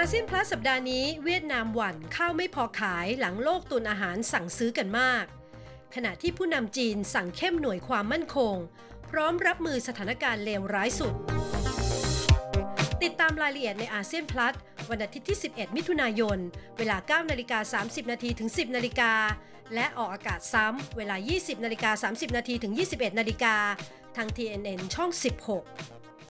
อาเซียนพลัสสัปดาห์นี้เวียดนามหวั่นข้าวไม่พอขายหลังโลกตุนอาหารสั่งซื้อกันมากขณะที่ผู้นำจีนสั่งเข้มหน่วยความมั่นคงพร้อมรับมือสถานการณ์เลวร้ายสุดติดตามรายละเอียดในอาเซียนพลัสวันอาทิตย์ที่11มิถุนายนเวลา 9:30 นถึง 10:00 นและออกอากาศซ้ำเวลา 20:30 นถึง 21:00 นทาง TNN ช่อง 16